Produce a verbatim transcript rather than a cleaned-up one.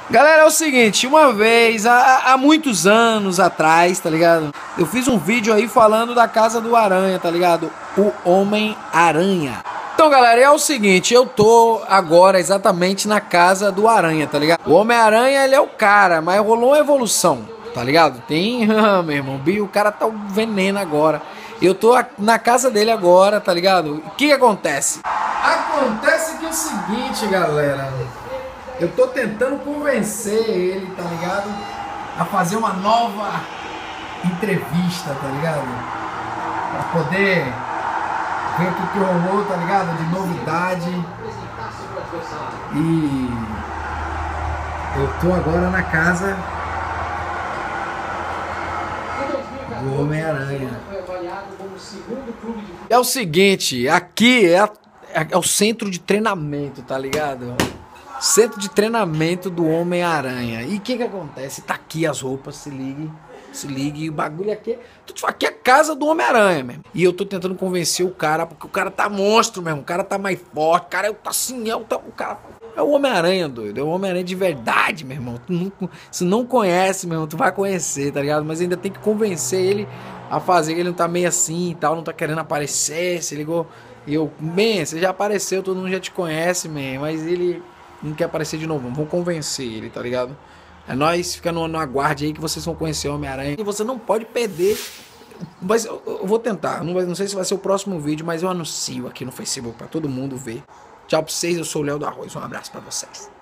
Galera, é o seguinte, uma vez, há, há muitos anos atrás, tá ligado? Eu fiz um vídeo aí falando da casa do Aranha, tá ligado? O Homem-Aranha. Então, galera, é o seguinte, eu tô agora exatamente na casa do Aranha, tá ligado? O Homem-Aranha, ele é o cara, mas rolou uma evolução, tá ligado? Tem, meu irmão, o cara tá um veneno agora. Eu tô na casa dele agora, tá ligado? O que que acontece? Acontece que é o seguinte, galera... Eu tô tentando convencer ele, tá ligado? A fazer uma nova entrevista, tá ligado? Pra poder ver o que, que rolou, tá ligado? De novidade. E eu tô agora na casa do Homem-Aranha. É o seguinte, aqui é, a, é o centro de treinamento, tá ligado? Centro de treinamento do Homem-Aranha. E o que que acontece? Tá aqui as roupas, se ligue. Se ligue, o bagulho aqui. Aqui é a casa do Homem-Aranha mesmo. E eu tô tentando convencer o cara, porque o cara tá monstro mesmo. O cara tá mais forte. O cara tá assim, é o, o cara. É o Homem-Aranha, doido. É o Homem-Aranha de verdade, meu irmão. Tu não, se não conhece, meu irmão, tu vai conhecer, tá ligado? Mas ainda tem que convencer ele a fazer. Ele não tá meio assim e tal, não tá querendo aparecer. Se ligou? E eu, man, você já apareceu, todo mundo já te conhece, man. Mas ele não quer aparecer de novo, vamos convencer ele, tá ligado? É nóis, fica no, no aguarde aí que vocês vão conhecer o Homem-Aranha. E você não pode perder, mas eu, eu vou tentar, não, vai, não sei se vai ser o próximo vídeo, mas eu anuncio aqui no Facebook pra todo mundo ver. Tchau pra vocês, eu sou o Léo do Arroz, um abraço pra vocês.